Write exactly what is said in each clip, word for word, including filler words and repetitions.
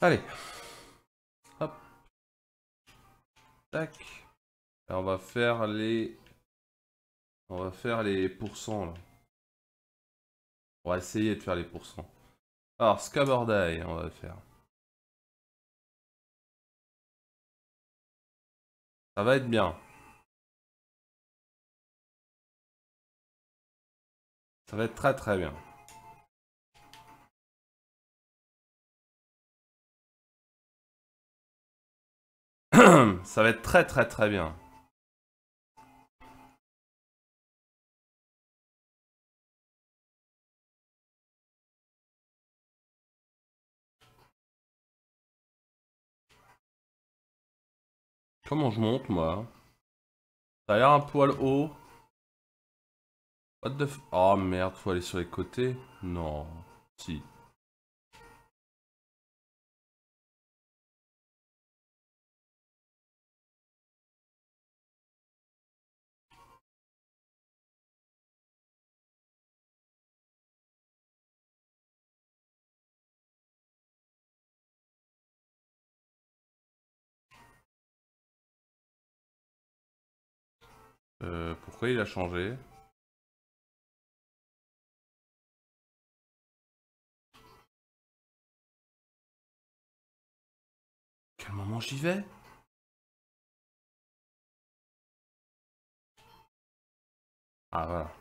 Allez. Hop. Tac. Et on va faire les... On va faire les pourcents là. On va essayer de faire les pourcents. Alors, Scabordaille, on va faire. Ça va être bien. Ça va être très très bien. Ça va être très très très bien. Comment je monte moi? Ça a l'air un poil haut. What the f... Oh merde, faut aller sur les côtés? Non. Si. Euh, pourquoi il a changé? Quel moment j'y vais? Ah voilà.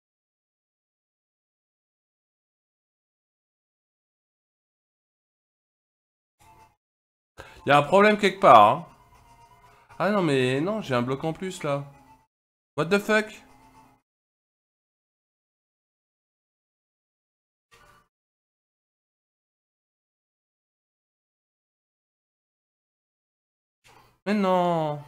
Il y a un problème quelque part, hein. Ah non mais non, j'ai un bloc en plus là. What the fuck? Mais non.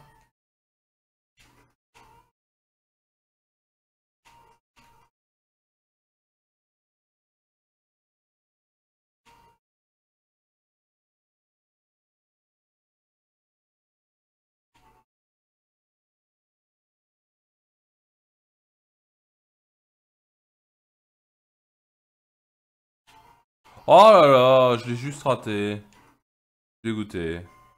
Oh là là, je l'ai juste raté. Dégoûté.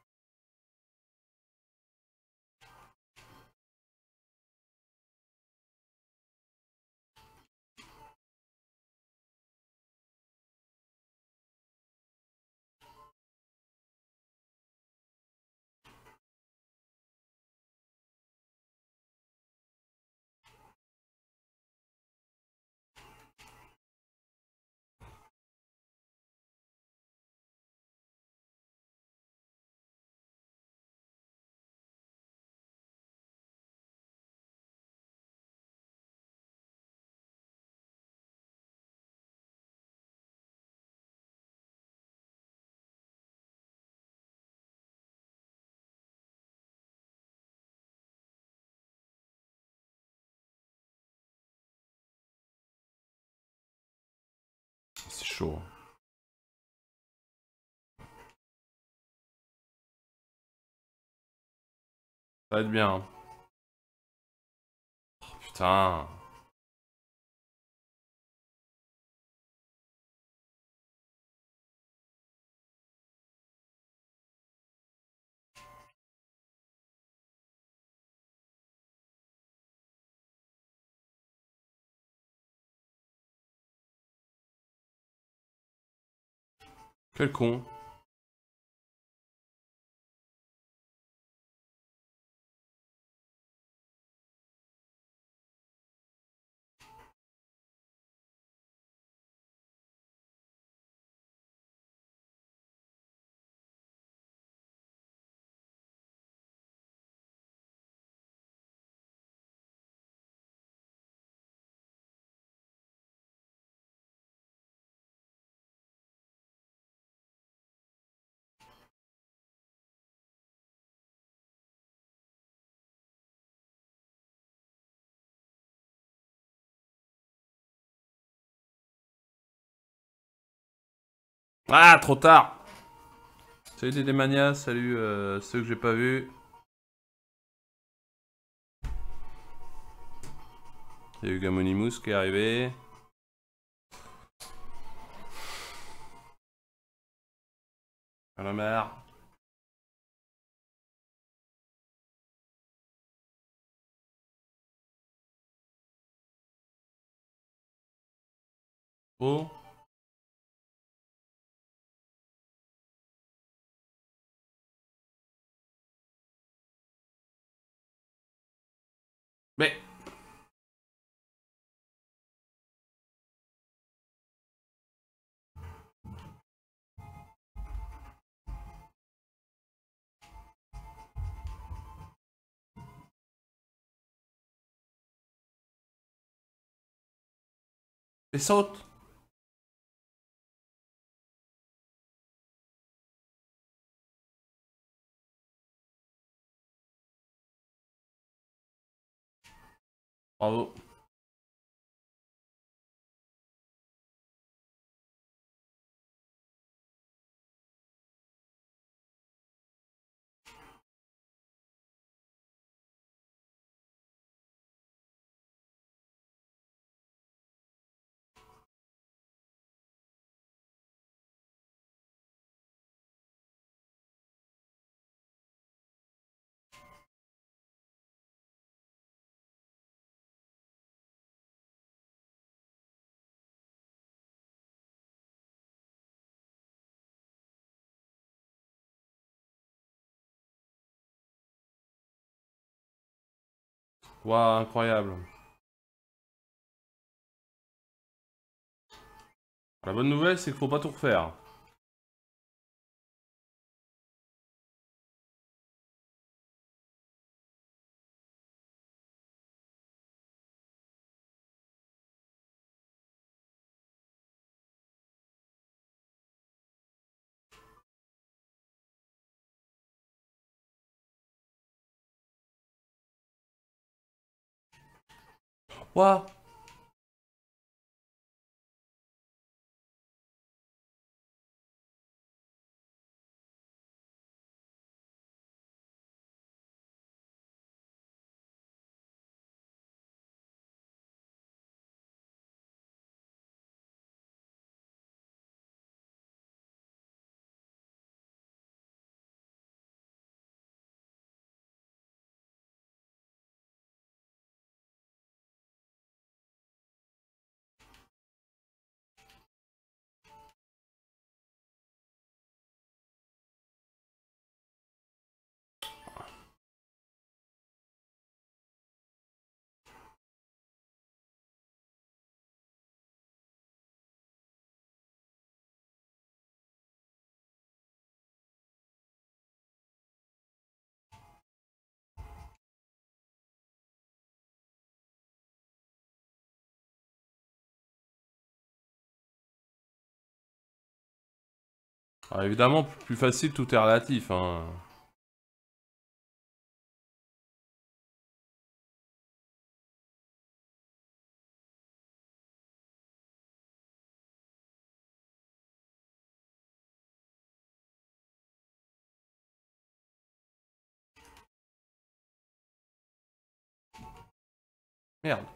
C'est chaud. Ça va être bien. Oh, putain. Quel con. Ah, trop tard. Salut Dédémania, salut euh, ceux que j'ai pas vus. Il y a eu Gamonimous qui est arrivé. À la mer. Oh. Mais. Et saute. Bravo. Waouh, incroyable. La bonne nouvelle, c'est qu'il faut pas tout refaire. Waouh. Alors, évidemment, plus facile, tout est relatif. Hein. Merde.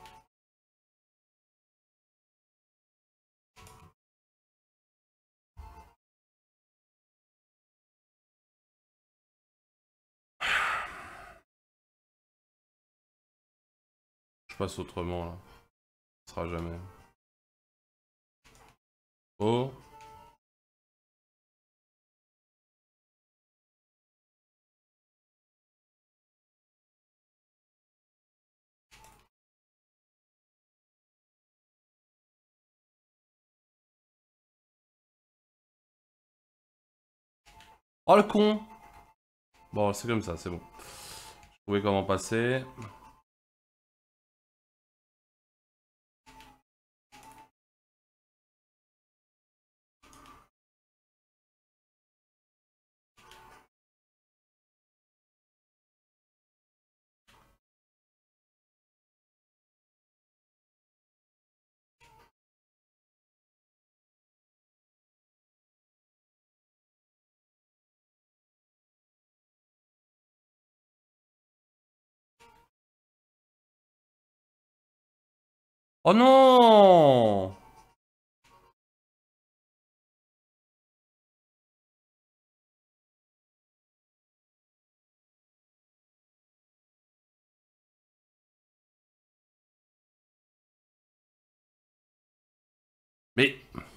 Je passe autrement, là. Ce sera jamais. Oh. Oh, le con. Bon, c'est comme ça, c'est bon. Je trouvais comment passer. Oh non! Mais...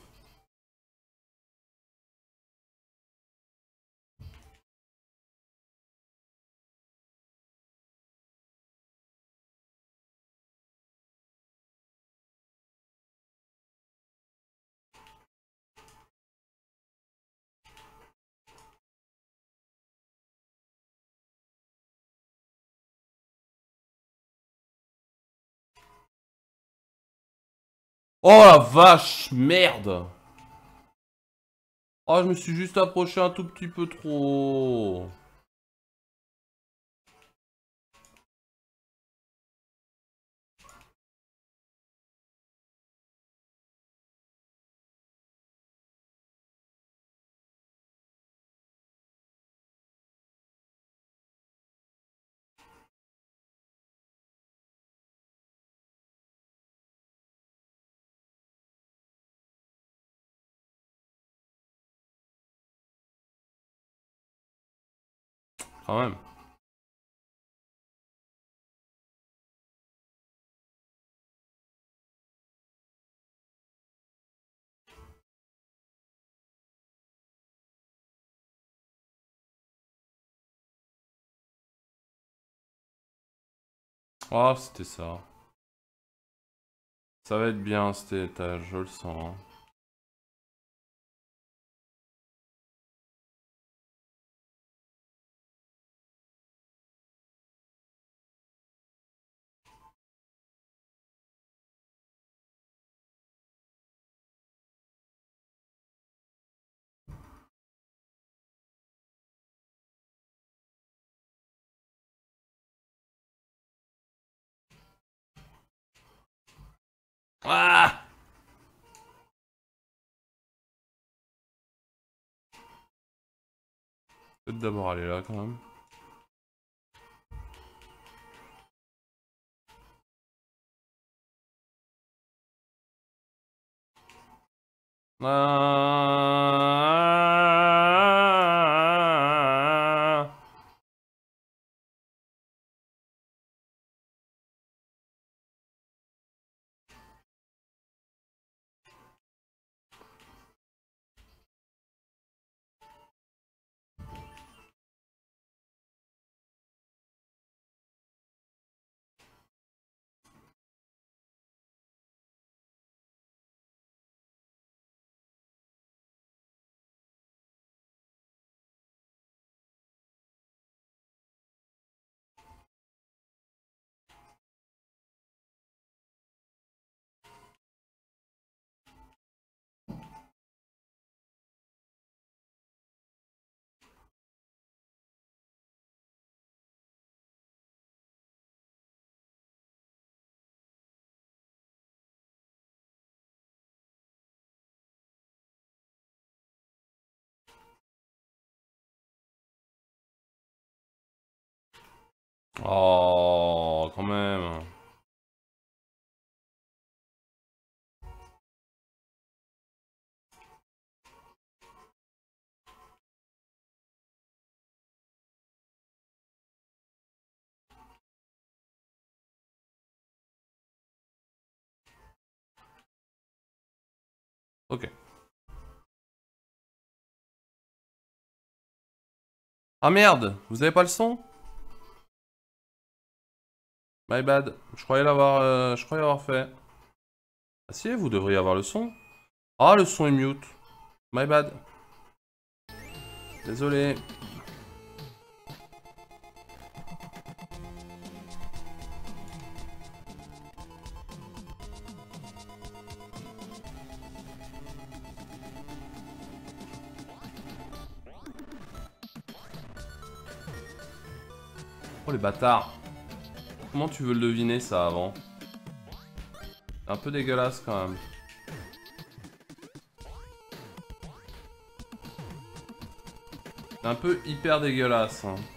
Oh la vache, merde! Oh, je me suis juste approché un tout petit peu trop. Quand même. Oh, c'était ça. Ça va être bien cet étage, je le sens. Hein. Ah! Peut-être d'abord aller là quand même. Ah! Oh, quand même. Ok. Ah merde, vous avez pas le son? My bad. Je croyais l'avoir, euh, je croyais avoir fait. Ah si, vous devriez avoir le son. Ah, le son est mute. My bad. Désolé. Oh les bâtards. Comment tu veux le deviner ça avant? C'est un peu dégueulasse quand même. C'est un peu hyper dégueulasse. Hein.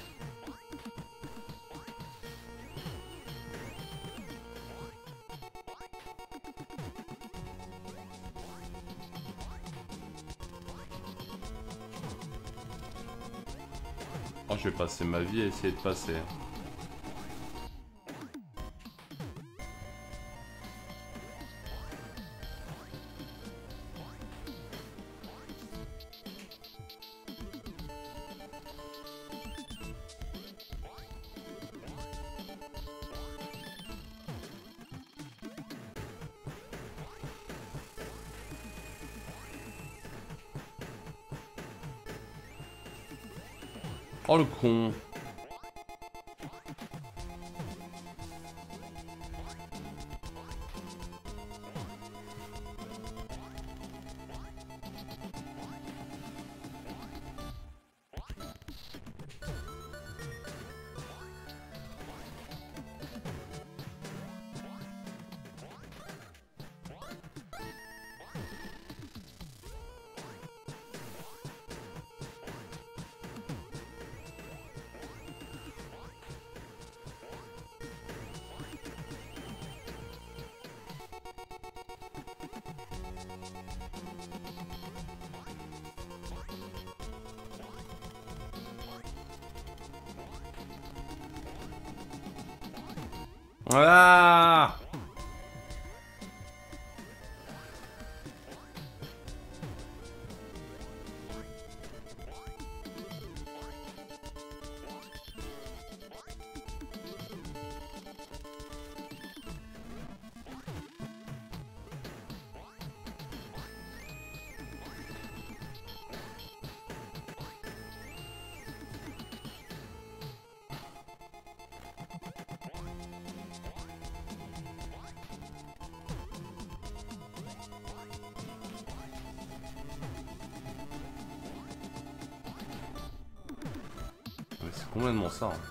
Oh, je vais passer ma vie à essayer de passer. Oh le con. Voilà. C'est complètement ça. Hein.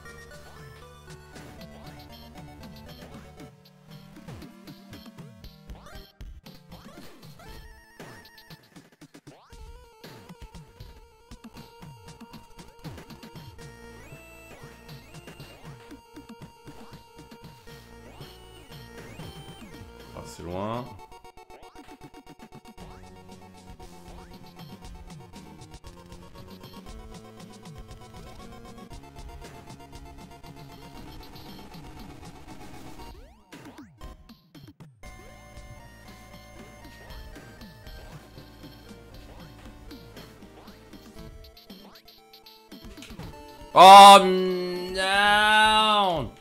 Ah, c'est loin. Oh non!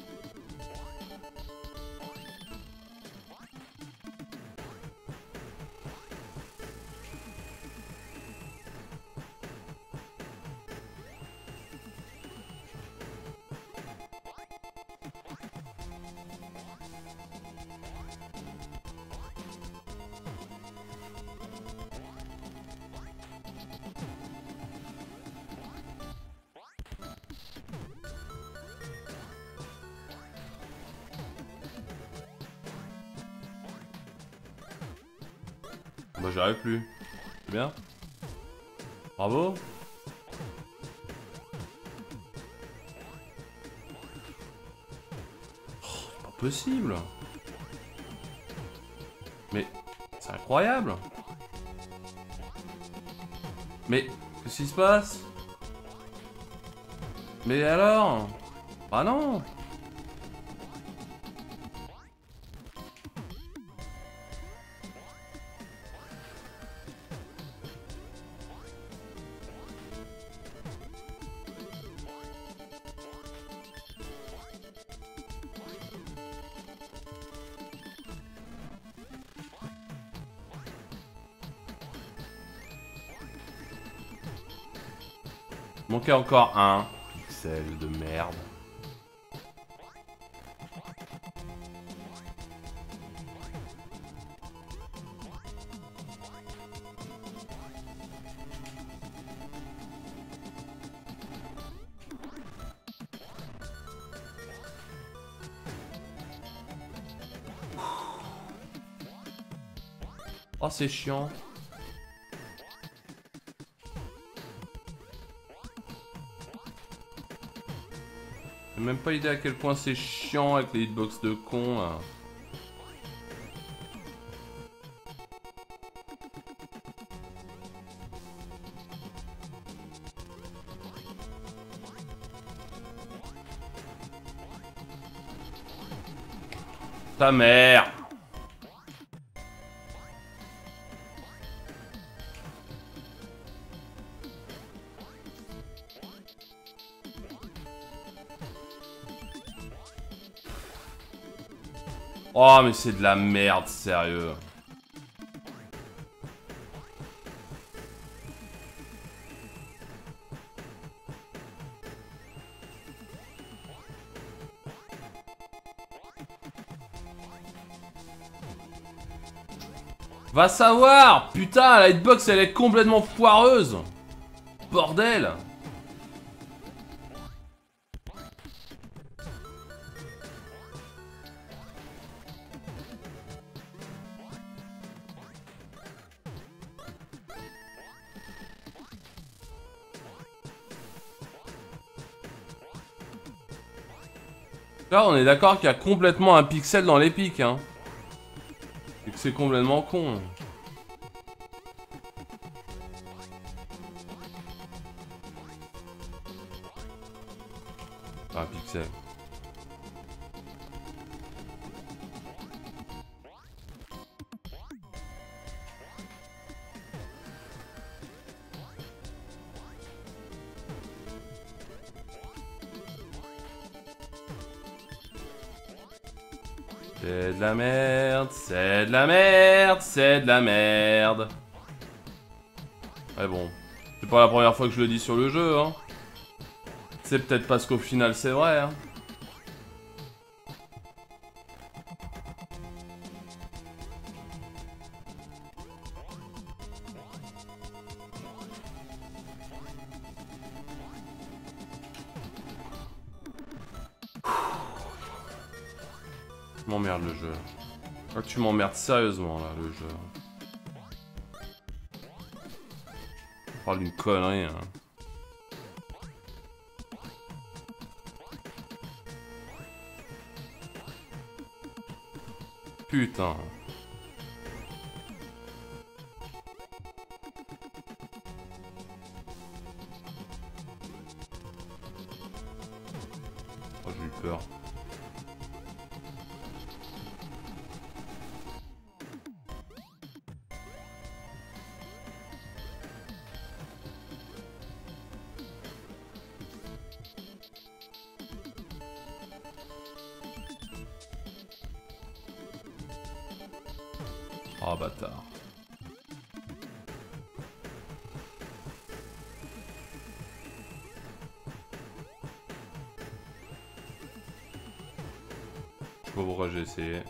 Bah j'arrive plus. C'est bien. Bravo. Oh, c'est pas possible. Mais c'est incroyable. Mais qu'est-ce qui se passe? Mais alors? Ah non. Manquait encore un pixel de merde. Oh, c'est chiant. J'ai même pas idée à quel point c'est chiant avec les hitbox de con là. Ta mère. Oh mais c'est de la merde, sérieux. Va savoir. Putain, la hitbox, elle est complètement foireuse. Bordel. Là, on est d'accord qu'il y a complètement un pixel dans les pics, hein. Et que c'est complètement con. Un pixel. C'est de la merde, c'est de la merde, c'est de la merde. Ouais bon, c'est pas la première fois que je le dis sur le jeu, hein. C'est peut-être parce qu'au final c'est vrai, hein. Tu m'emmerdes le jeu. Ah, tu m'emmerdes sérieusement là le jeu. On parle d'une connerie, hein. Putain. Oh, j'ai eu peur. Oh bâtard. Je sais pas pourquoi j'ai essayé.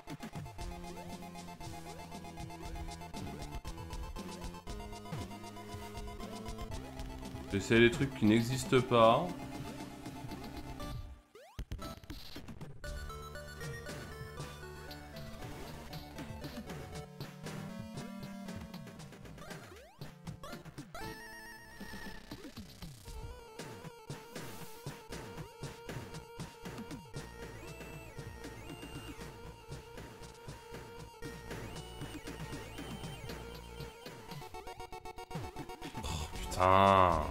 J'ai essayé des trucs qui n'existent pas. Putain.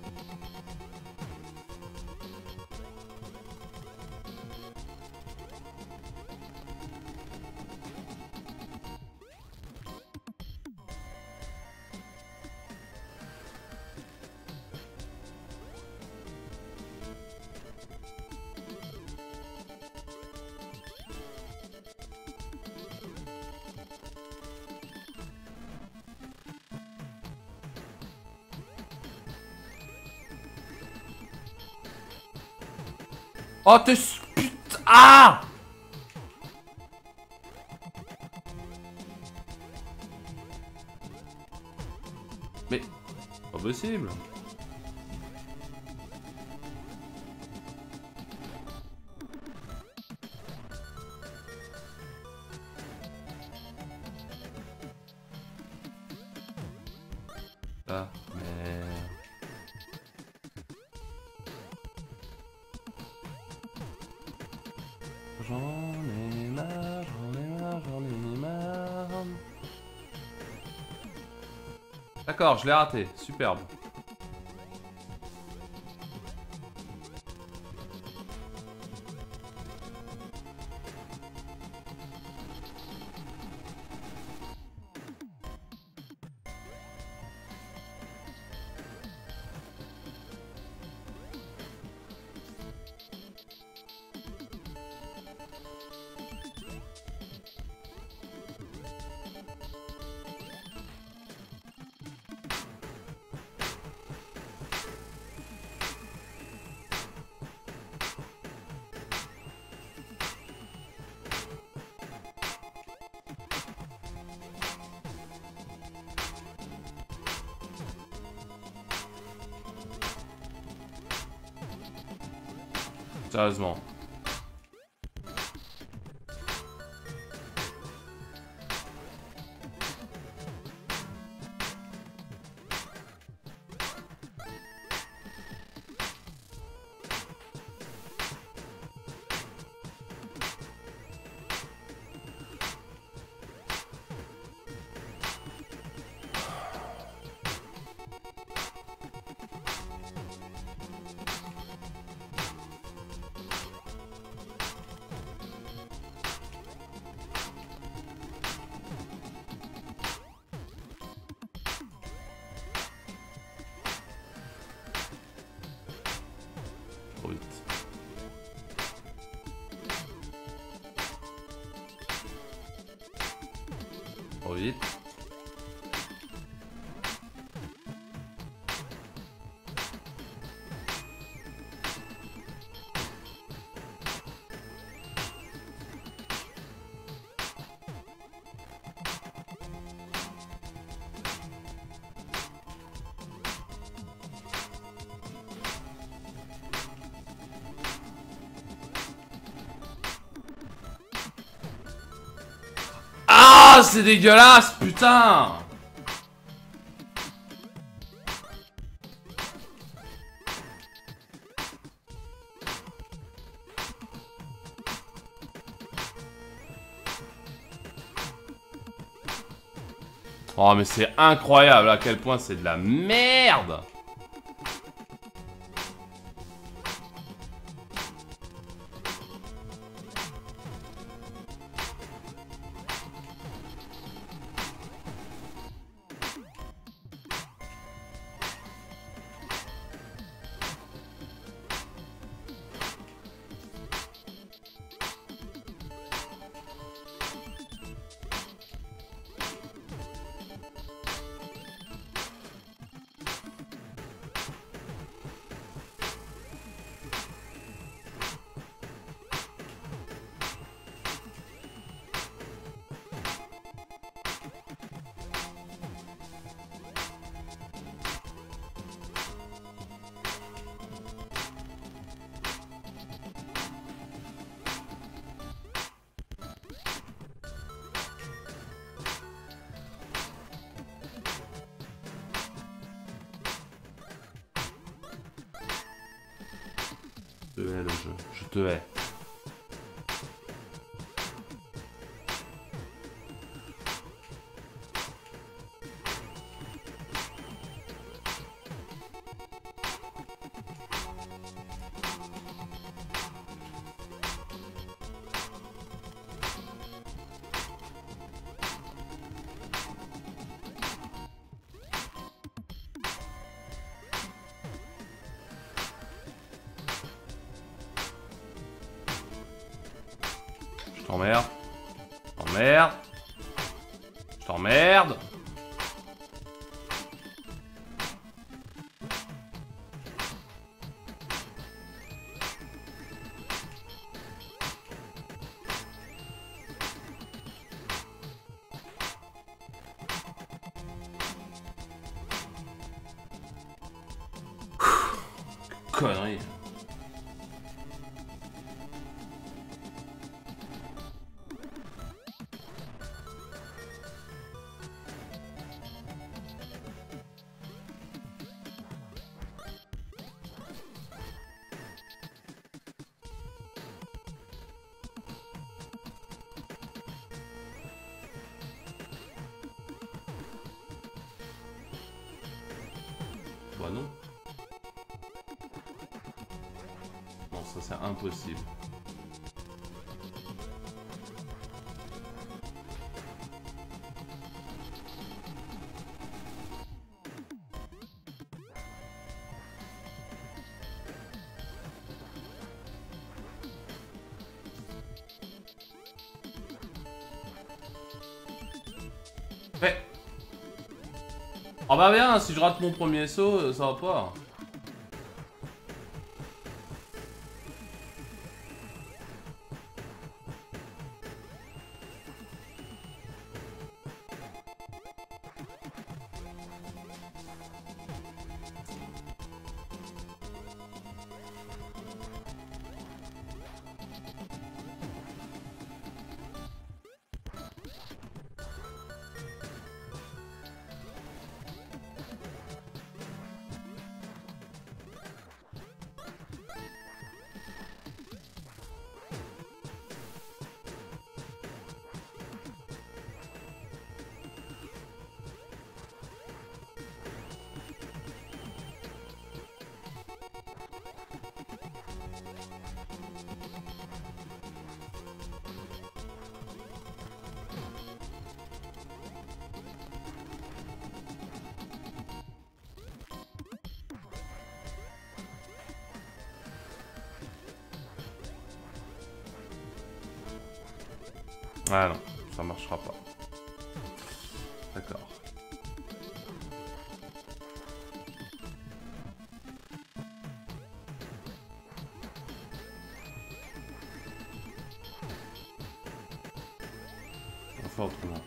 Oh t'es... Putain... Ah! Mais... Pas possible. Ah, mais... J'en ai marre, j'en ai marre, j'en ai marre. D'accord, je l'ai raté. Superbe. Sérieusement. Trop vite. Trop vite. Ah, c'est dégueulasse, putain! Oh, mais c'est incroyable à quel point c'est de la merde! Je te hais le jeu, je te hais. Je t'emmerde. Je t'emmerde. Je t'emmerde. Connerie. Bah non. Non, ça c'est impossible. Mais... Oh bah bien, si je rate mon premier saut, ça va pas. Ah non, ça marchera pas. D'accord. On va faire autrement.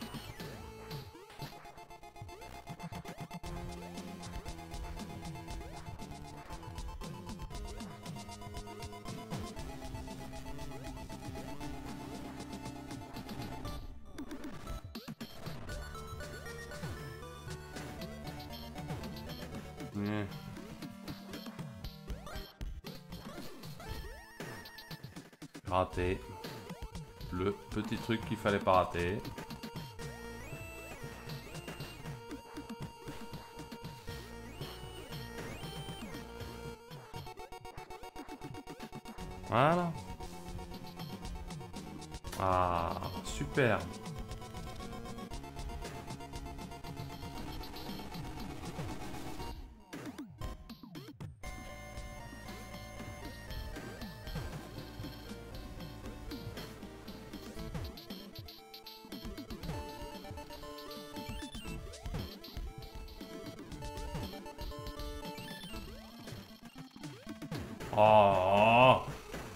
Mmh. Raté. Le petit truc qu'il fallait pas rater. Voilà. Ah, super. Oh.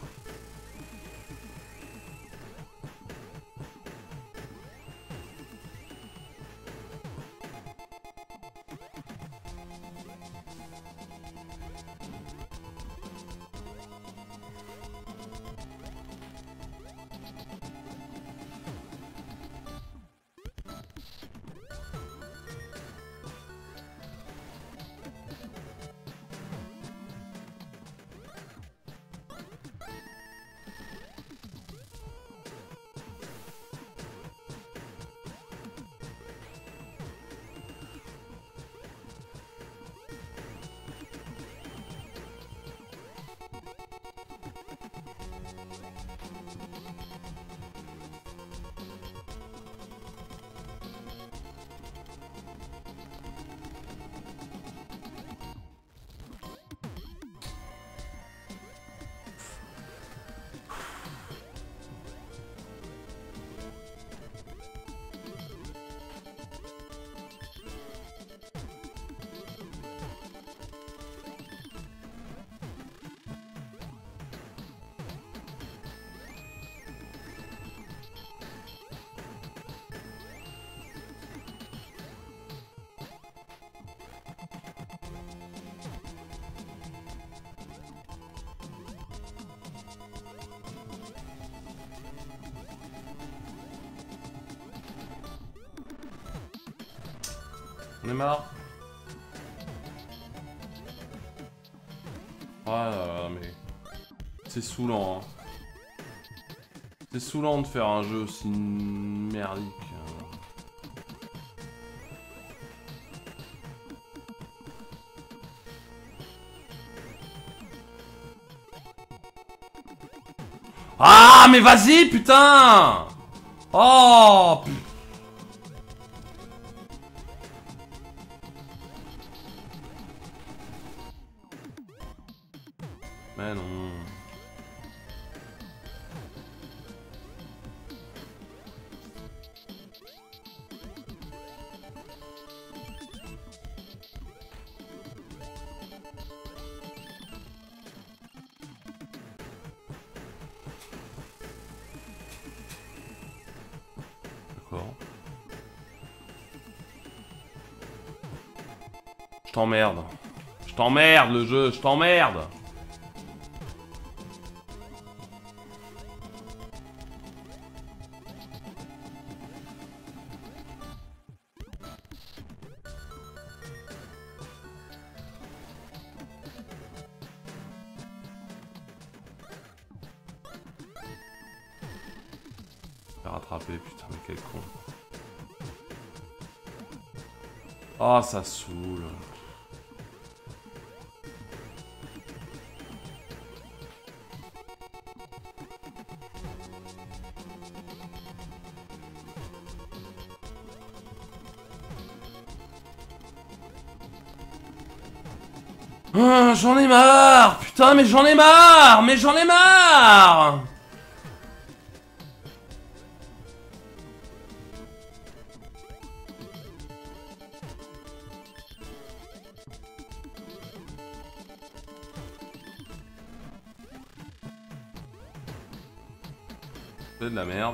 On est marre. Ah là là, mais... C'est saoulant, hein. C'est saoulant de faire un jeu aussi merdique. Ah, mais vas-y, putain! Oh, putain. Mais non. D'accord. Je t'emmerde. Je t'emmerde le jeu, je t'emmerde. Rattraper, putain, mais quel con. Oh, ça saoule. Oh, j'en ai marre. Putain, mais j'en ai marre. Mais j'en ai marre. C'est de la merde.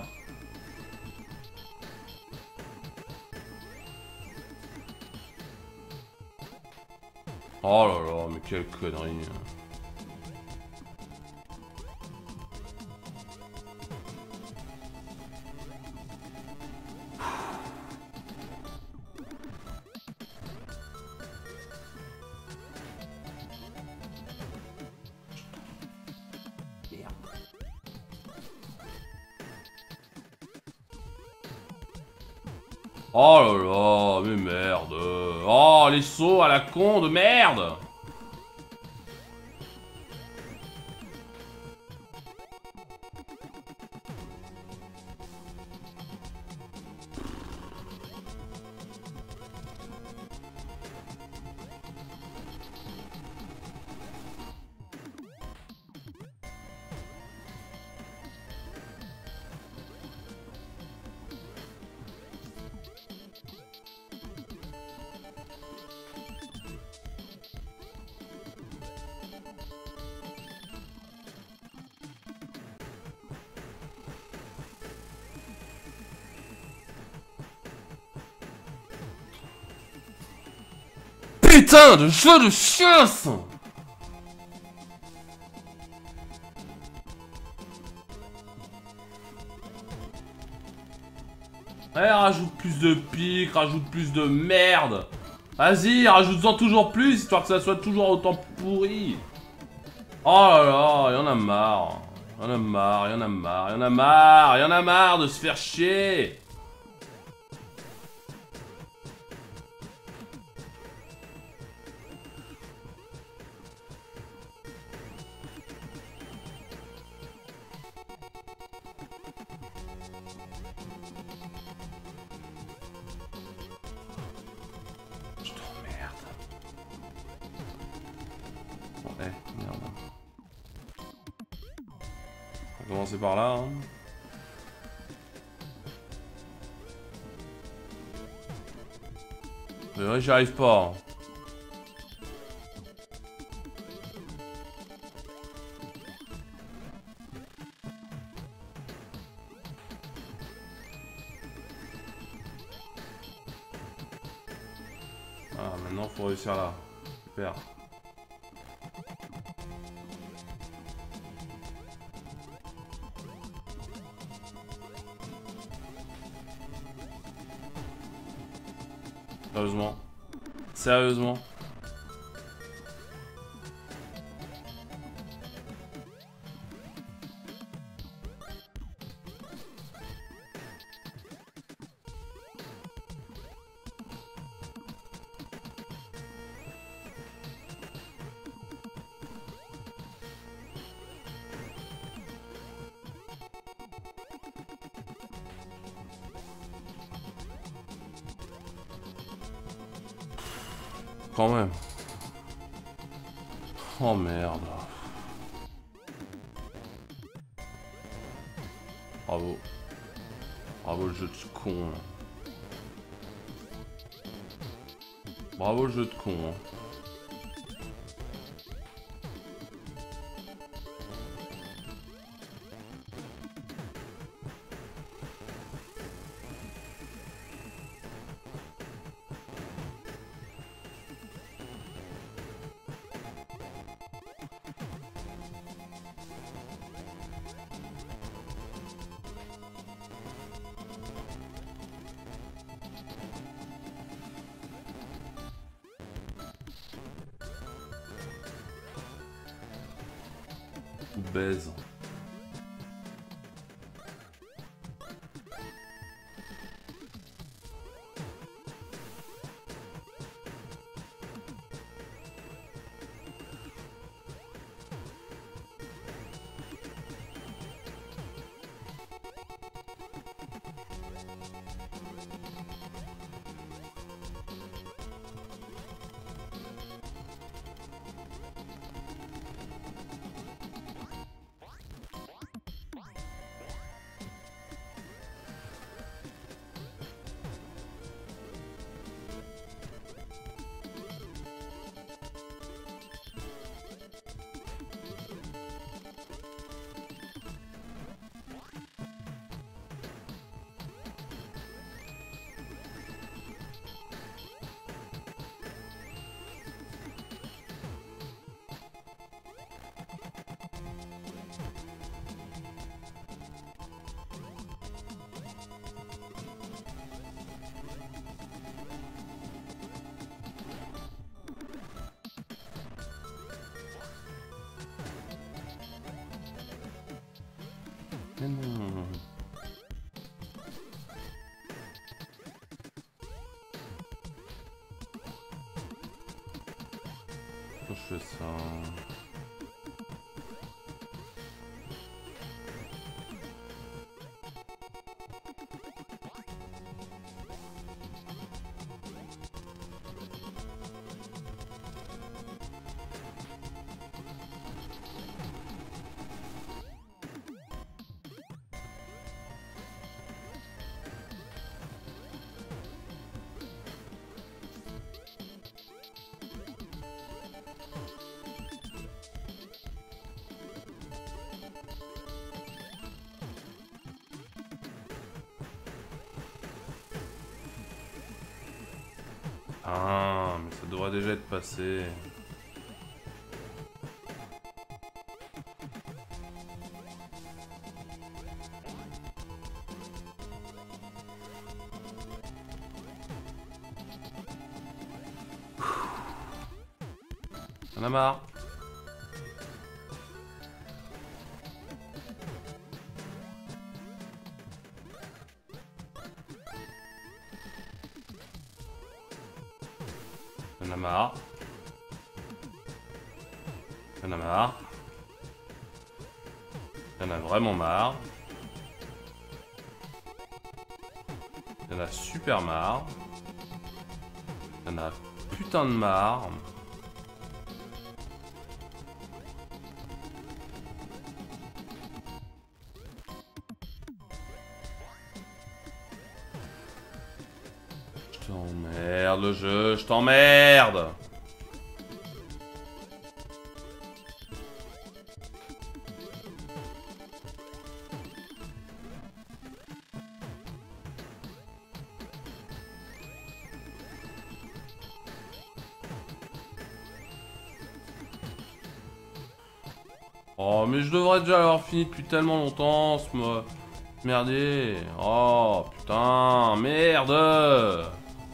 Oh là là, mais quelle connerie. Oh là là, mais merde. Oh, les sauts à la con de merde. Putain de jeu de chiasse! Eh, rajoute plus de piques, rajoute plus de merde. Vas-y, rajoute-en toujours plus, histoire que ça soit toujours autant pourri. Oh là là, y'en a marre. Y'en a marre, y'en a marre, y'en a marre, y'en a marre de se faire chier. On va commencer par là. Hein. Mais ouais, j'y arrive pas. Ah, maintenant faut réussir là. Super. Sérieusement. Sérieusement. Quand même. Oh merde. Bravo. Bravo le jeu de con. Bravo le jeu de con. Hein. Baise. Mais non. Pourquoi je fais ça? Ah, mais ça devrait déjà être passé. On a marre. Y'en a marre. Y'en a marre. Y'en a vraiment marre. Y'en a super marre. Y'en a putain de marre. Je t'emmerde le jeu, je t'emmerde. Oh, mais je devrais déjà l'avoir fini depuis tellement longtemps, ce mo... merdier. Oh, putain, merde.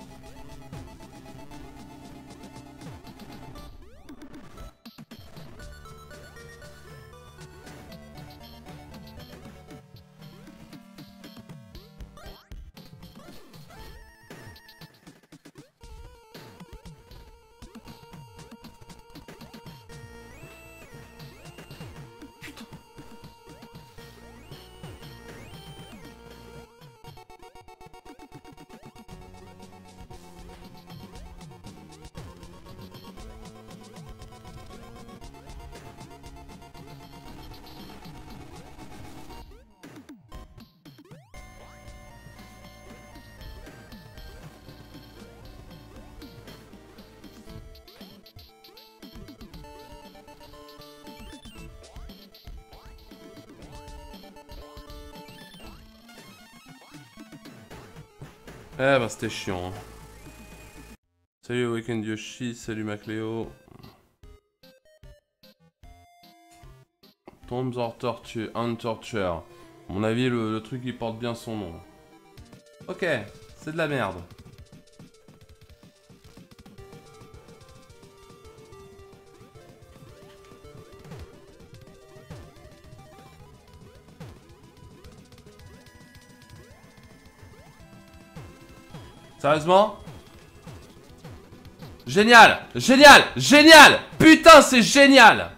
Eh ben c'était chiant. Hein. Salut Weekend Yoshi, salut Macléo. Tombs or torture, and torture. À mon avis, le, le truc il porte bien son nom. Ok, c'est de la merde. Sérieusement? Génial! Génial! Génial! Putain, c'est génial!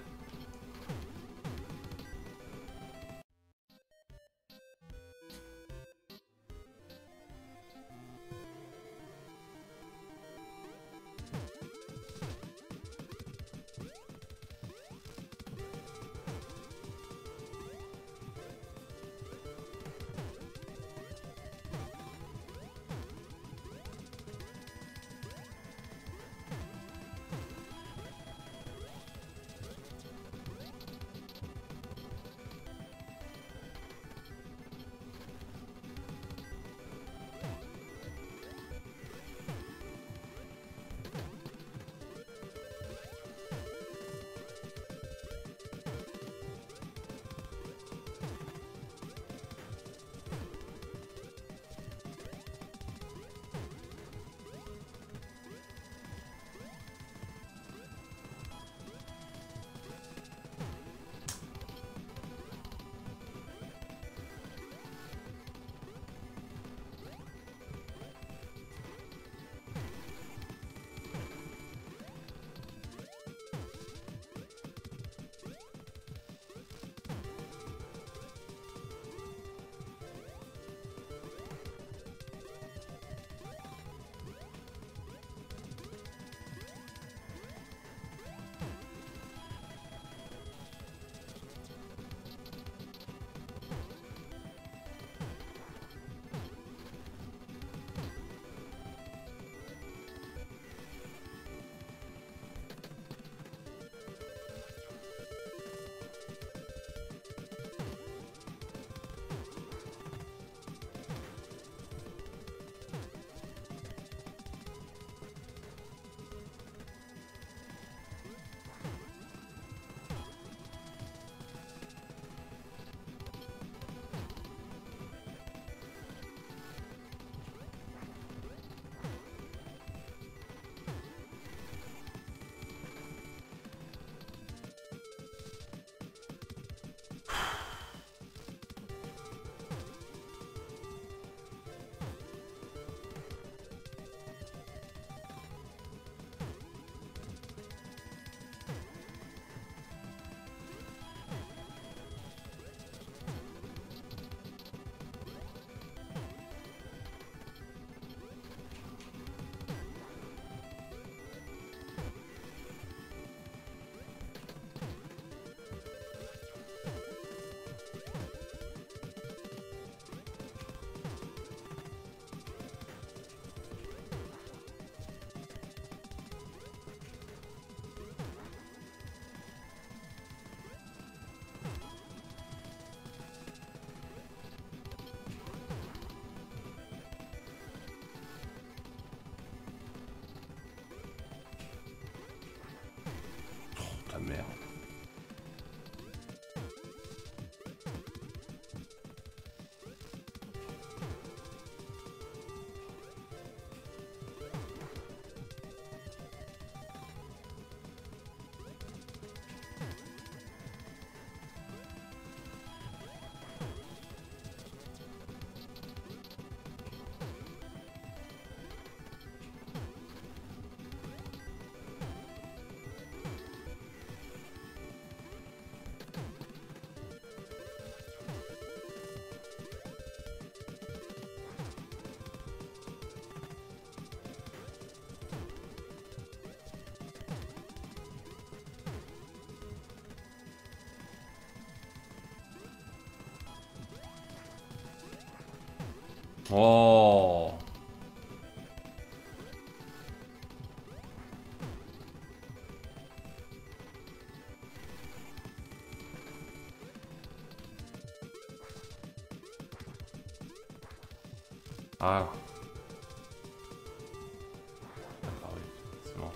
merde. Oh. Ah. D'accord, oui, c'est bon.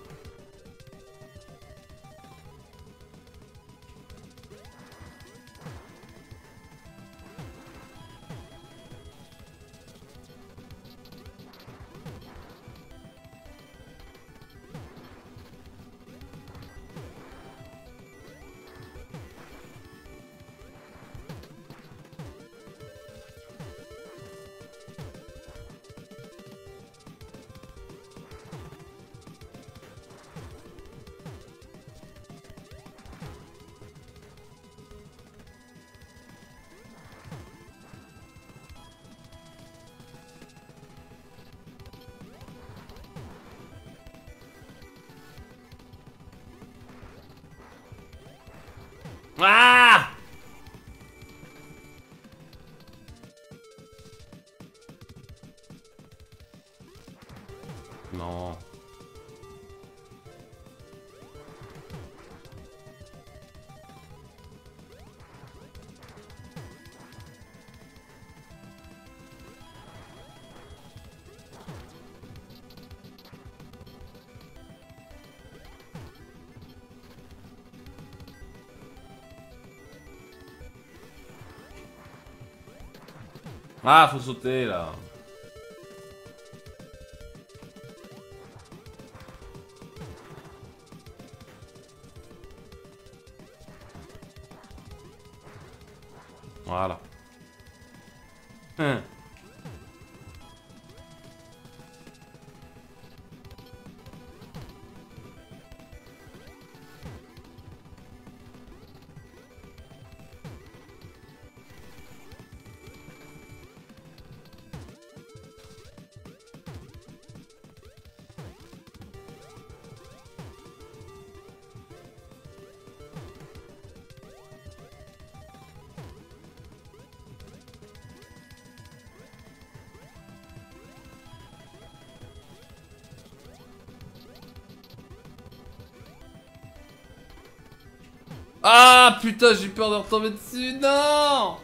Ah! Non. Ah, faut sauter là. Voilà. Hum. Ah putain, j'ai peur de retomber dessus. Non!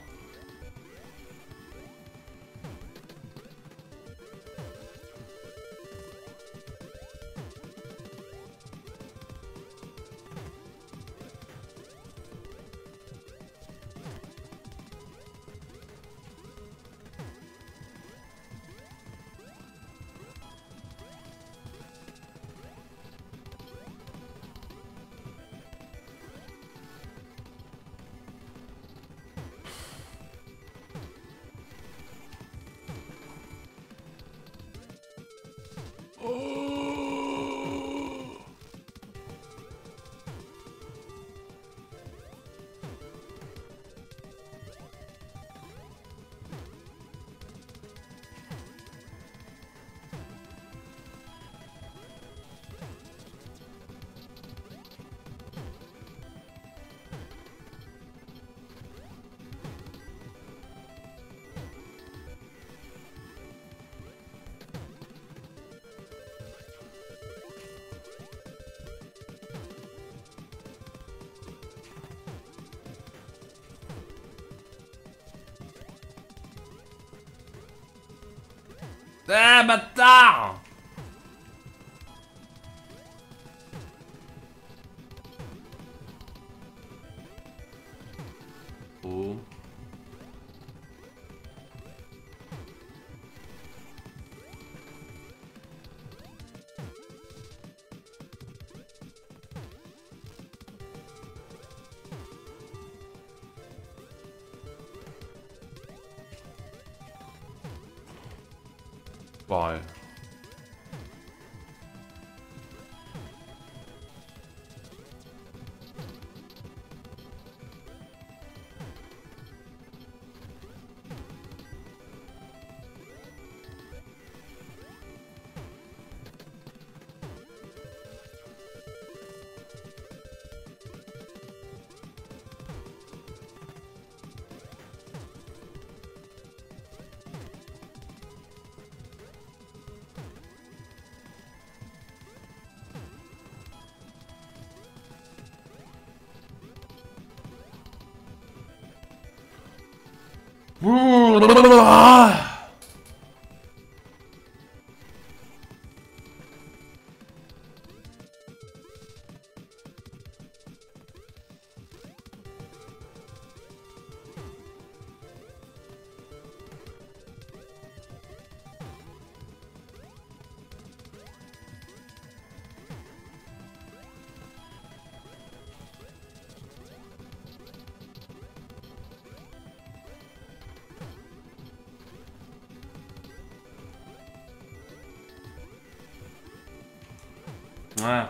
Ah, bâtard! Oh. Pareil. Ouais.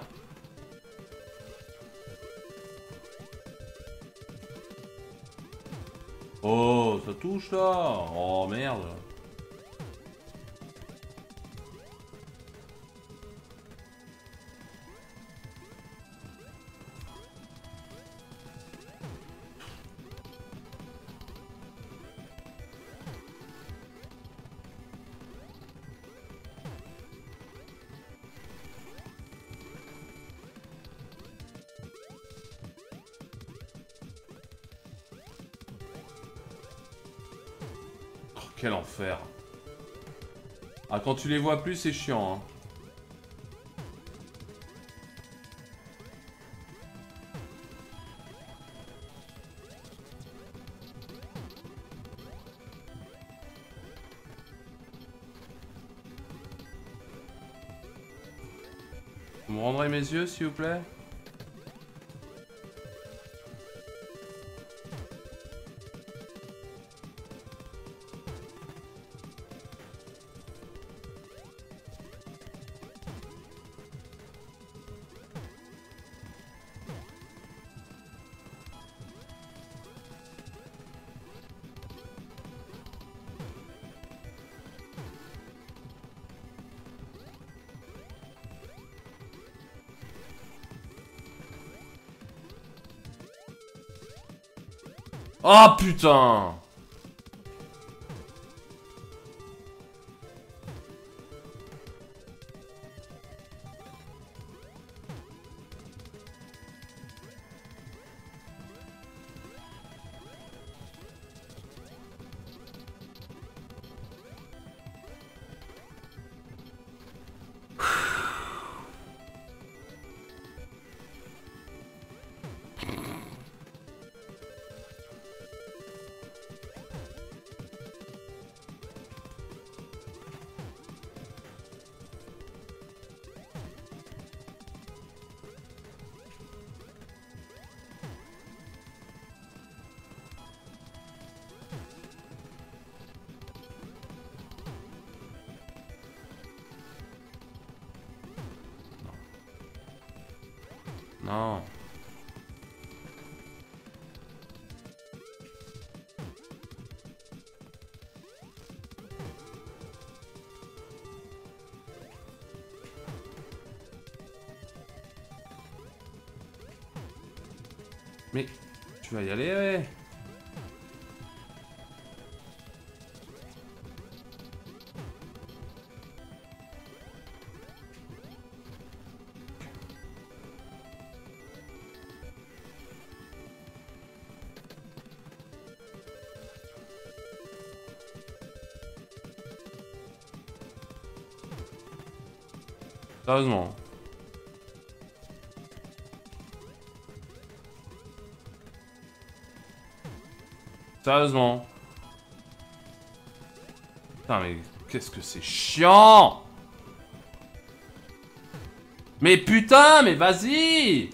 Oh, ça touche là. Oh merde. Quel enfer. Ah, quand tu les vois plus, c'est chiant, hein. Vous me rendrez mes yeux, s'il vous plaît? Oh putain! Non. Mais tu vas y aller, ouais. Sérieusement. Sérieusement. Putain, mais qu'est-ce que c'est chiant! Mais putain, mais vas-y!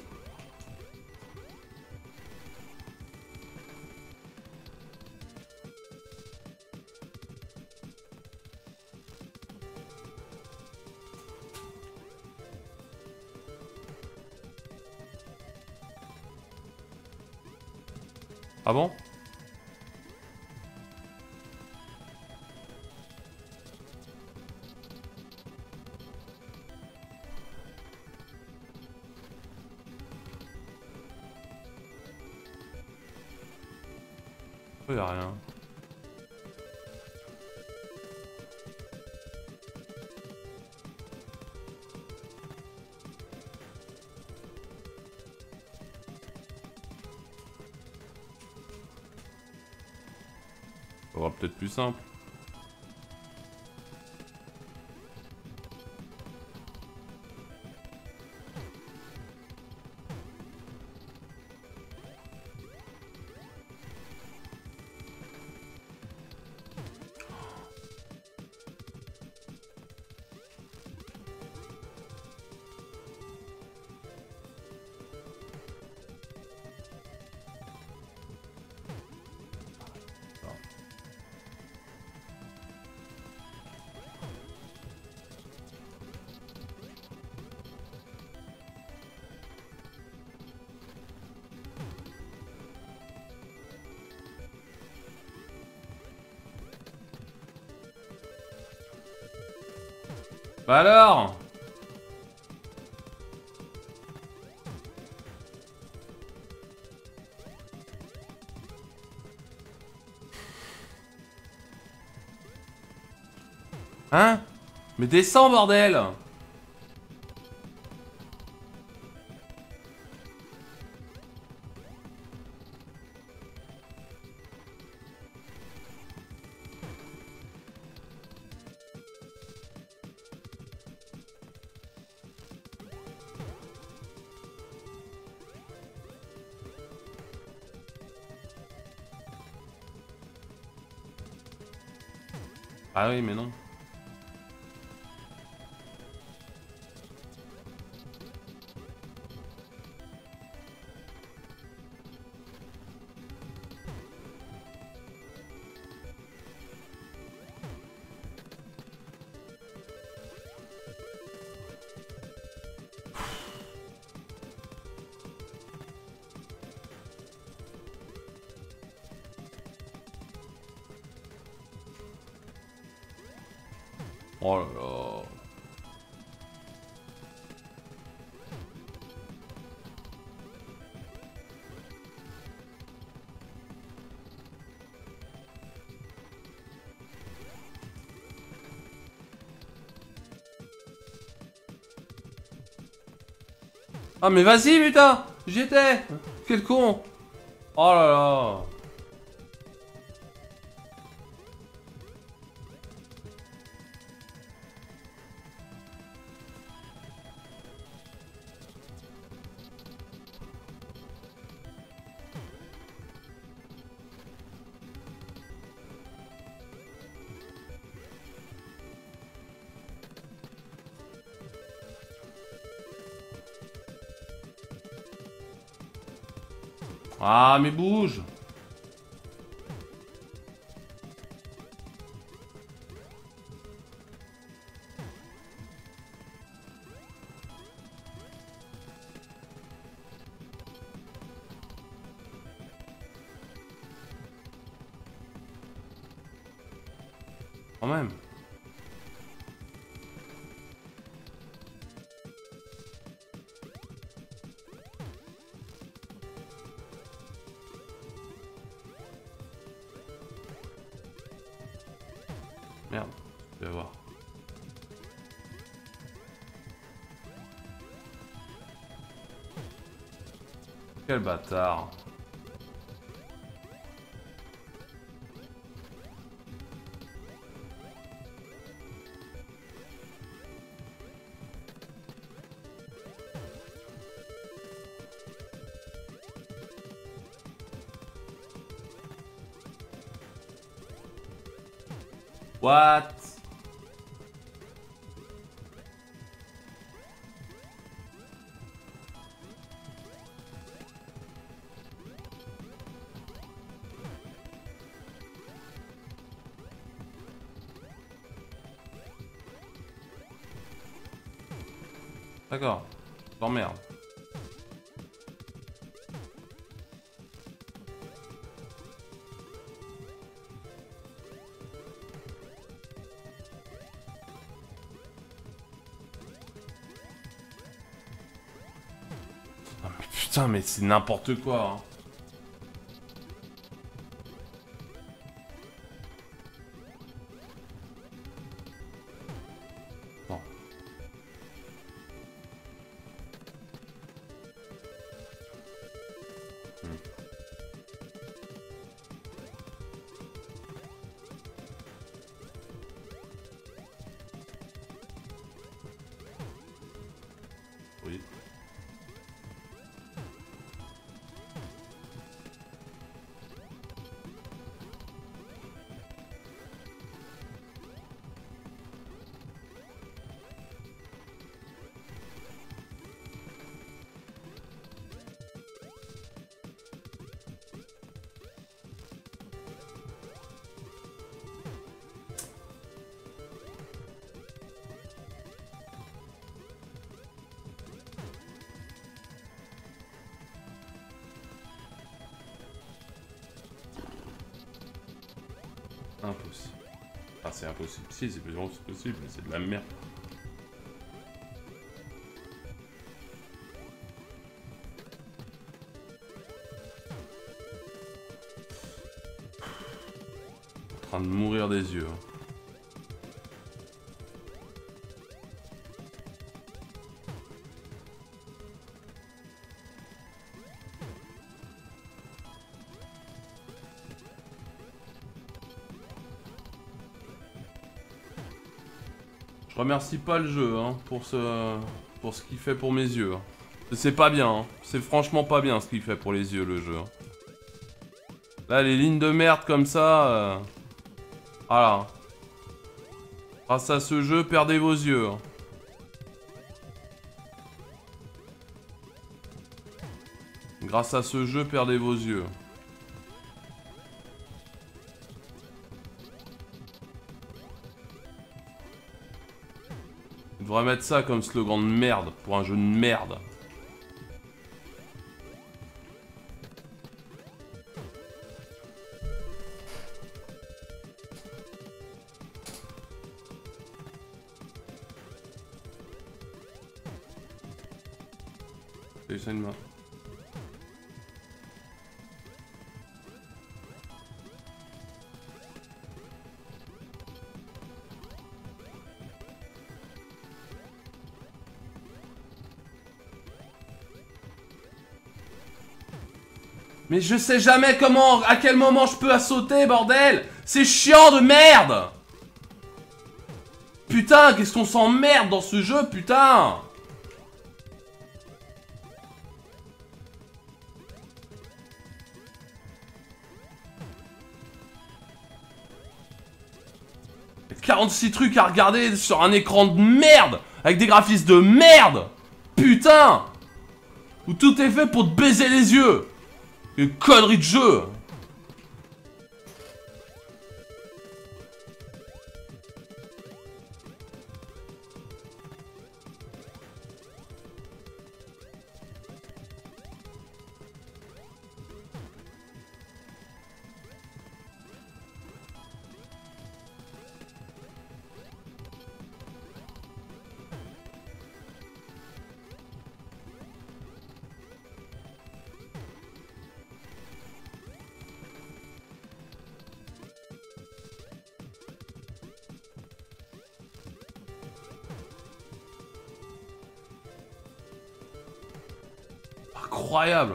Ah bon? Y'a rien. Ça sera peut-être plus simple. Bah alors? Hein? Mais descends, bordel! Ah oui, mais non. Oh là là. Ah mais vas-y putain! J'y étais! Quel con! Oh là là! Ah mais bouge! Quand même. Merde, je vais voir. Quel bâtard. What? D'accord. T'emmerdes. Ah mais putain, mais c'est n'importe quoi, hein. Non. Hmm. Oui. Impossible. Ah, c'est impossible. Si, c'est plus grand que c'est possible, mais c'est de la merde. En train de mourir des yeux. Hein. Je remercie pas le jeu hein, pour ce pour ce qu'il fait pour mes yeux. Hein. C'est pas bien, hein. C'est franchement pas bien ce qu'il fait pour les yeux le jeu. Hein. Là les lignes de merde comme ça, euh... voilà. Grâce à ce jeu, perdez vos yeux. Hein. Grâce à ce jeu, perdez vos yeux. Je devrais mettre ça comme slogan de merde pour un jeu de merde. Salut, moi. Mais je sais jamais comment, à quel moment je peux sauter, bordel. C'est chiant de merde. Putain, qu'est-ce qu'on s'emmerde dans ce jeu, putain. quarante-six trucs à regarder sur un écran de merde, avec des graphismes de merde. Putain. Où tout est fait pour te baiser les yeux. Une connerie de jeu. Incroyable.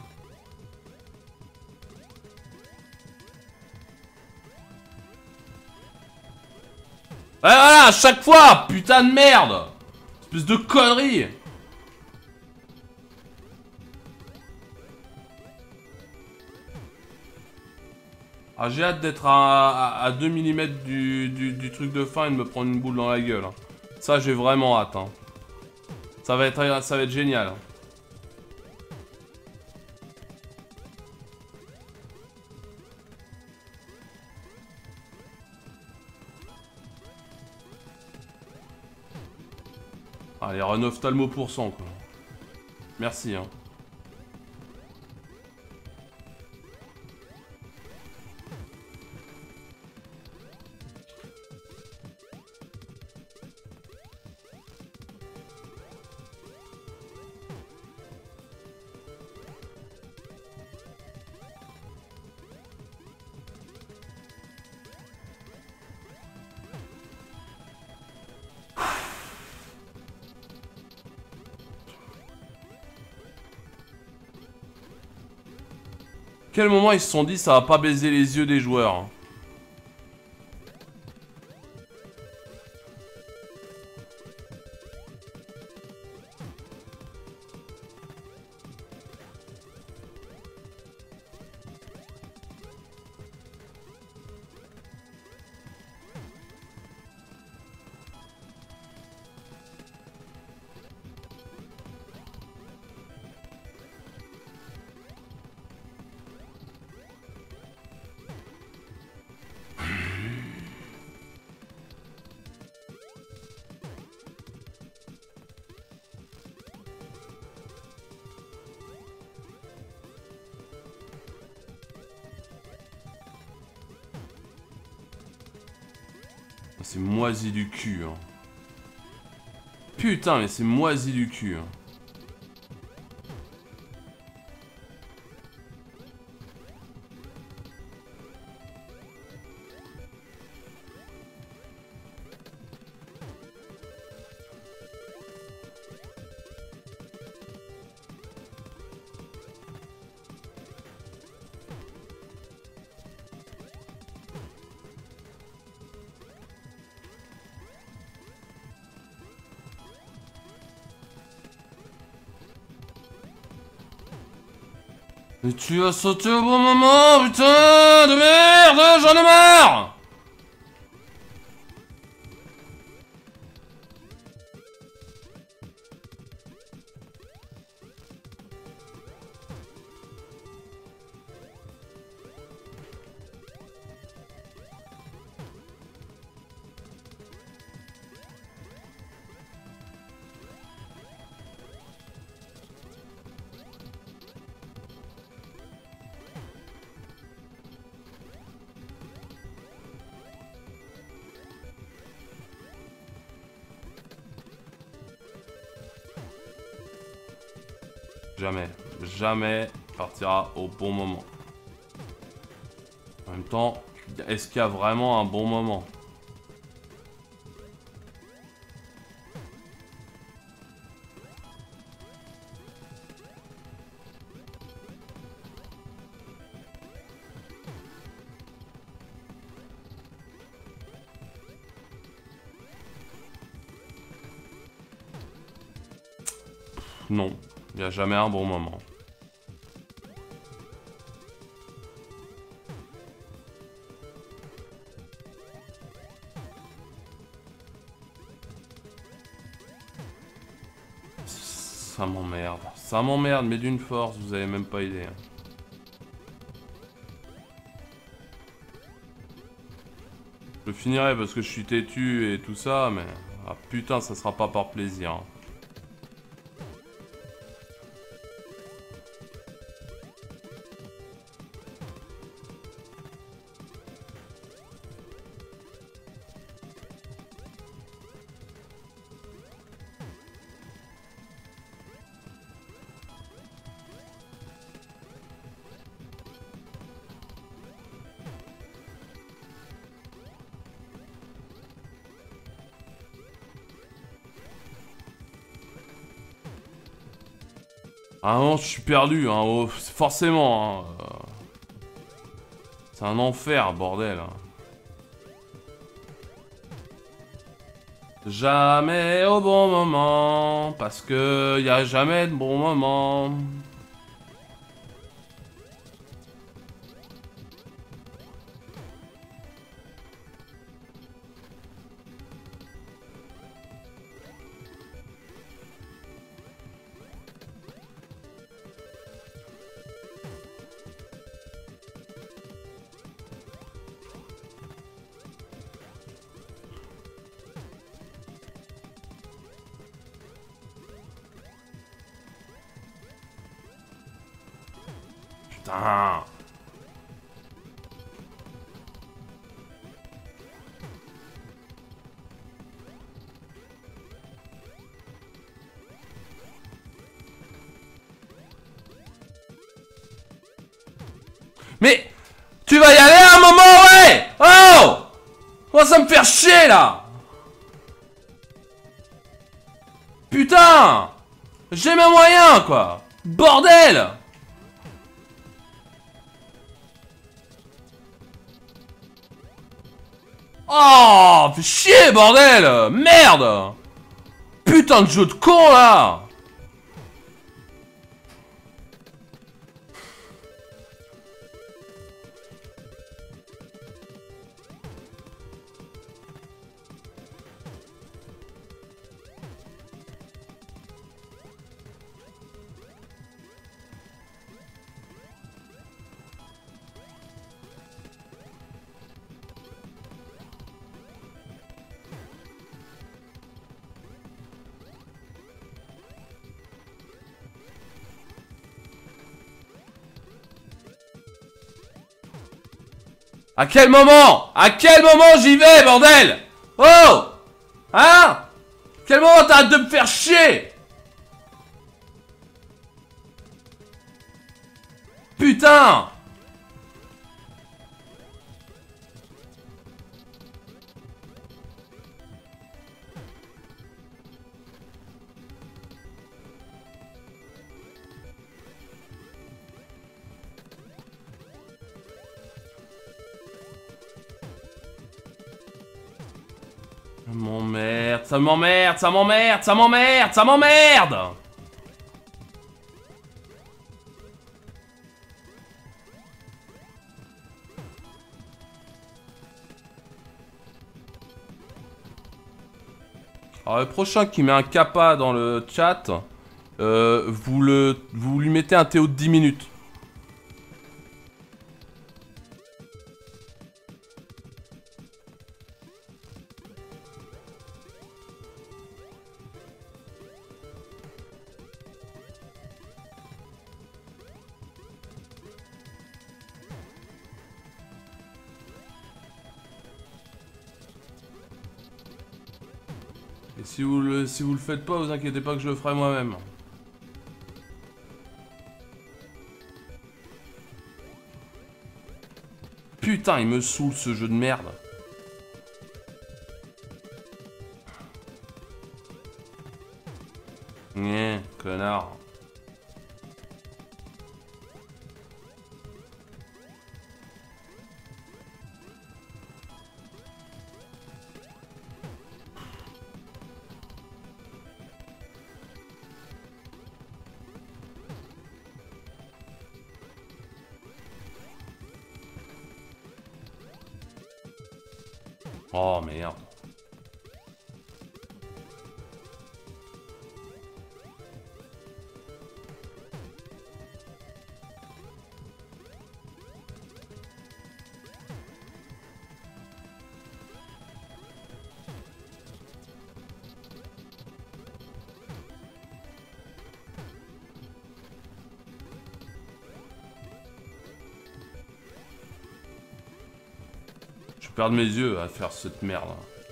Ouais voilà, à chaque fois, putain de merde. Espèce de connerie. Ah, j'ai hâte d'être à, à, à deux millimètres du, du, du truc de fin et de me prendre une boule dans la gueule. Hein. Ça, j'ai vraiment hâte. Hein. Ça va être, ça va être génial. Hein. Allez, run ophtalmo pour cent, quoi. Merci, hein. Quel moment ils se sont dit ça va pas baiser les yeux des joueurs. Hein. C'est moisi du cul. Hein. Putain, mais c'est moisi du cul. Hein. Mais tu as sauté au bon moment, putain de merde, j'en ai marre. Jamais, jamais partira au bon moment. En même temps, est-ce qu'il y a vraiment un bon moment? Non. Il n'y a jamais un bon moment. Ça m'emmerde. Ça m'emmerde, mais d'une force, vous avez même pas idée. Hein. Je finirai parce que je suis têtu et tout ça, mais... Ah putain, ça sera pas par plaisir. Hein. Ah non, je suis perdu, hein, oh, forcément. Hein, euh... C'est un enfer, bordel. Hein. Jamais au bon moment, parce que y a jamais de bon moment. putain. Mais tu vas y aller à un moment, ouais. Oh, oh, ça me fait chier là. Putain, j'ai mes moyens quoi. Bordel. Oh, fais chier bordel. Merde. Putain de jeu de con là. À quel moment? À quel moment j'y vais, bordel? Oh! Hein? Quel moment t'arrêtes de me faire chier? Putain! Ça m'emmerde, ça m'emmerde, ça m'emmerde, ça m'emmerde, ça m'emmerde. Alors le prochain qui met un kappa dans le chat, euh, vous, le, vous lui mettez un T O de dix minutes. Et si vous le, si vous le faites pas, vous inquiétez pas que je le ferai moi-même. Putain, il me saoule ce jeu de merde. Nyeh, connard. Oh merde. Je perds mes yeux à faire cette merde.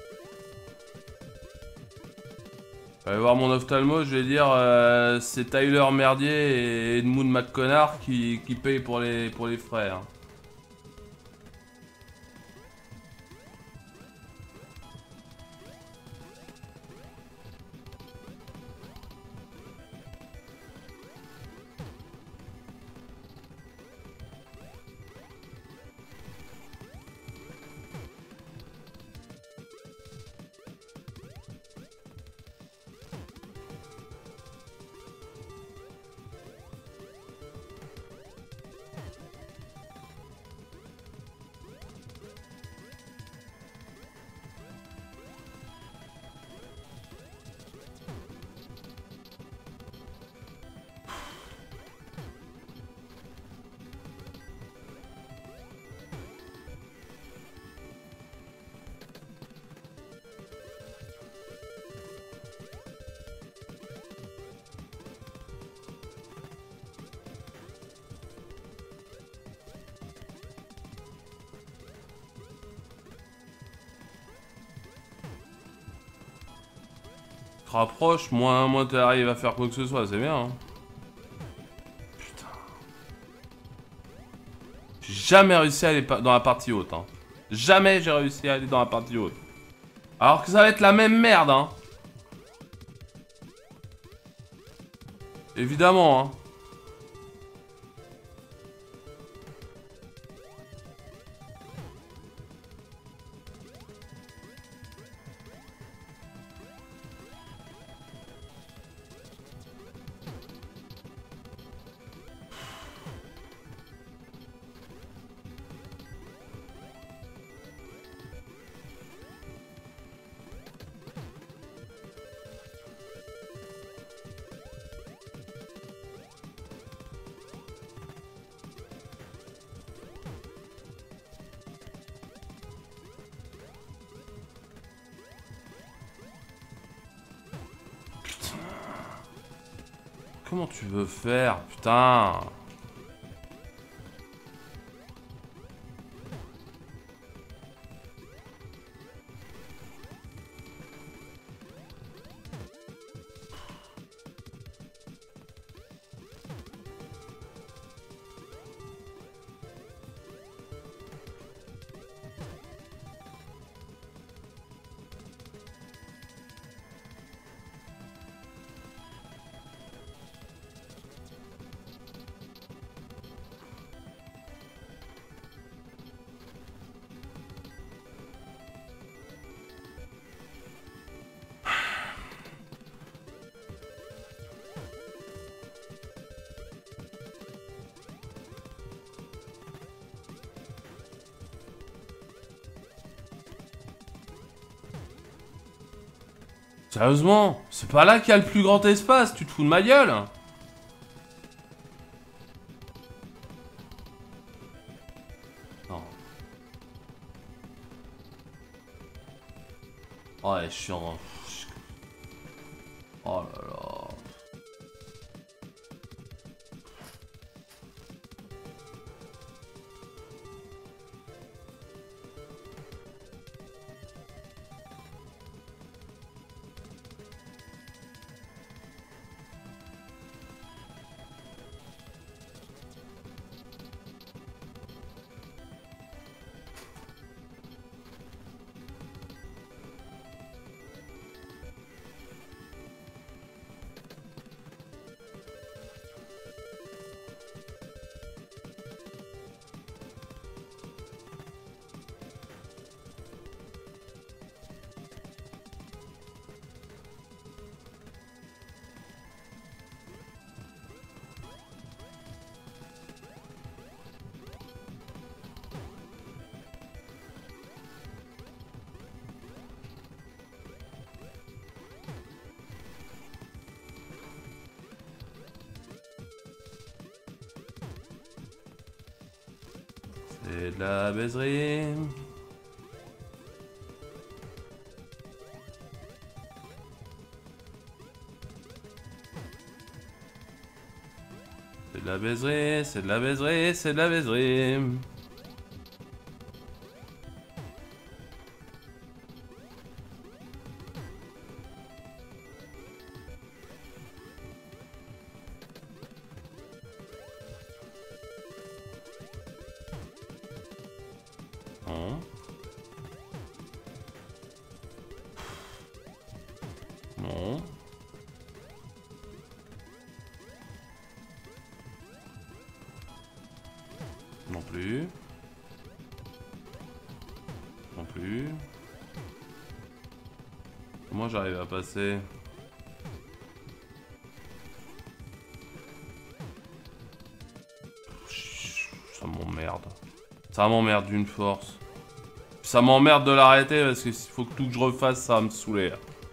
Je vais aller voir mon ophtalmo, je vais dire euh, c'est Tyler Merdier et Edmund McConnard qui, qui payent pour les, pour les frais. Hein. rapproches, moins, moins tu arrives à faire quoi que ce soit, c'est bien. Hein. Putain. J'ai jamais réussi à aller dans la partie haute. Hein. Jamais j'ai réussi à aller dans la partie haute. Alors que ça va être la même merde, hein. Évidemment, hein. Comment tu veux faire, putain? Sérieusement, c'est pas là qu'il y a le plus grand espace, tu te fous de ma gueule? Non. Ouais, je suis en... Oh là là... C'est de la baiserie. C'est de la baiserie, c'est de la baiserie, c'est de la baiserie. Non. Non. Non plus. Non plus. Comment j'arrive à passer? Ça m'emmerde. Ça m'emmerde d'une force. Ça m'emmerde de l'arrêter parce qu'il faut que tout que je refasse, ça va me saouler.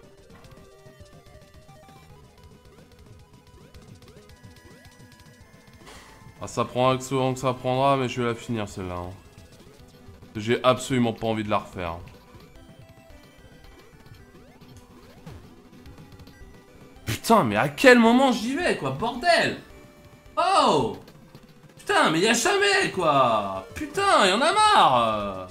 Ah, ça prendra que ce temps que ça prendra, mais je vais la finir celle-là. Hein. J'ai absolument pas envie de la refaire. Putain, mais à quel moment j'y vais, quoi, bordel? Oh! Putain, mais y'a jamais, quoi! Putain, y'en a marre!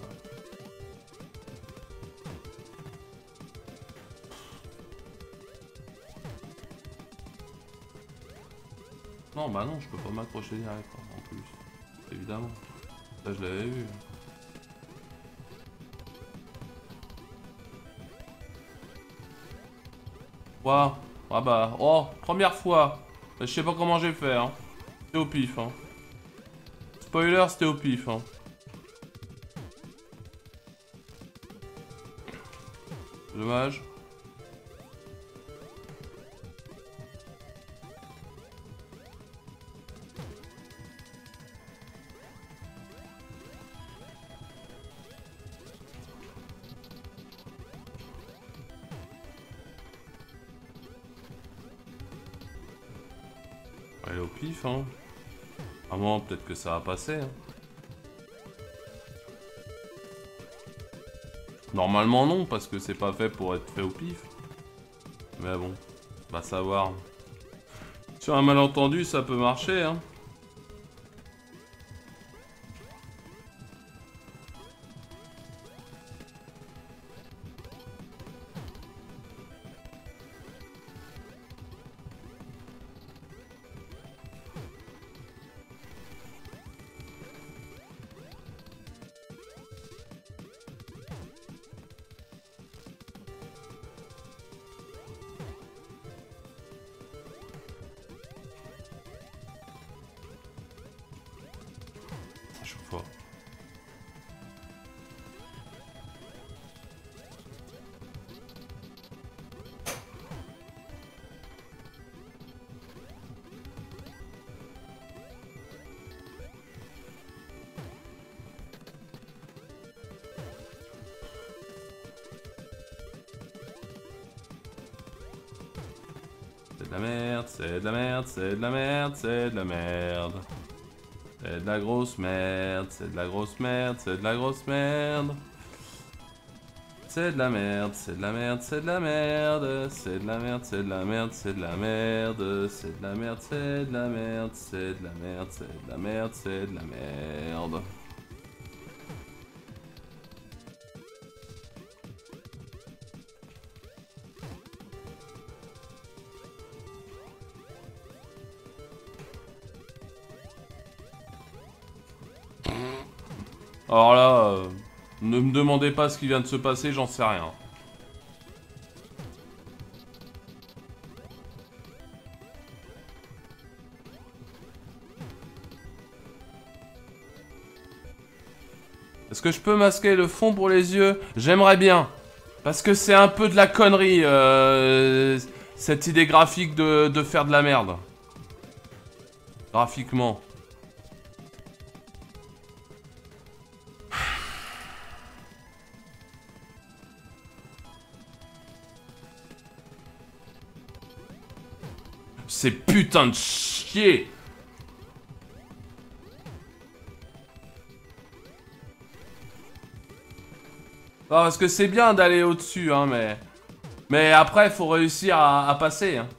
Non, bah non, je peux pas m'accrocher direct, hein, en plus. Évidemment. Ça, je l'avais vu. Quoi? Ah bah, oh, première fois. Je sais pas comment j'ai fait, hein. C'était au pif, hein. Spoiler, c'était au pif, hein. Dommage. Elle est au pif, hein. Ah bon, peut-être que ça va passer, hein. Normalement non, parce que c'est pas fait pour être fait au pif. Mais bon, va savoir. Sur un malentendu, ça peut marcher, hein. À chaque fois. C'est de la merde, c'est de la merde, c'est de la merde, c'est de la merde. C'est de la grosse merde, c'est de la grosse merde, c'est de la grosse merde. C'est de la merde, c'est de la merde, c'est de la merde. C'est de la merde, c'est de la merde, c'est de la merde. C'est de la merde, c'est de la merde, c'est de la merde, c'est de la merde, c'est de la merde. Alors là, euh, ne me demandez pas ce qui vient de se passer, j'en sais rien. Est-ce que je peux masquer le fond pour les yeux? J'aimerais bien. Parce que c'est un peu de la connerie, euh, cette idée graphique de, de faire de la merde. Graphiquement. C'est putain de chier. Ah, parce que c'est bien d'aller au-dessus, hein, mais... Mais après, il faut réussir à, à passer, hein.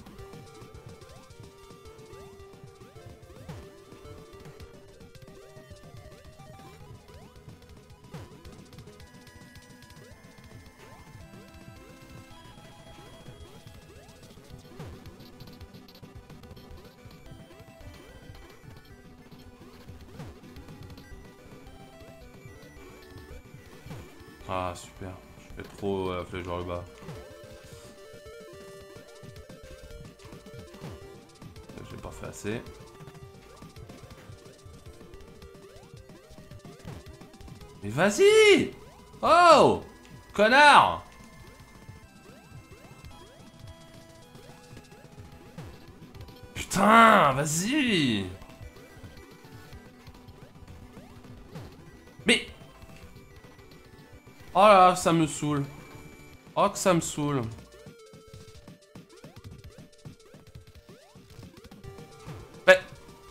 Ah, super. Je fais trop la flèche vers le bas. J'ai pas fait assez. Mais vas-y! Oh! Connard! Putain, vas-y! Mais... Oh là, ça me saoule. Oh que ça me saoule. Mais...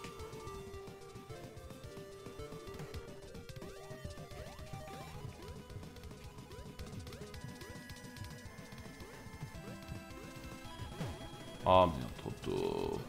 Oh, bien trop tôt.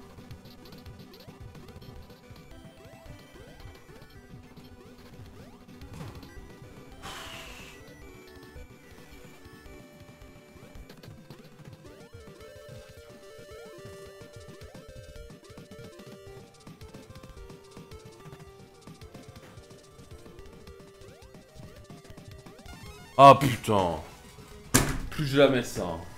Ah putain. Plus jamais ça.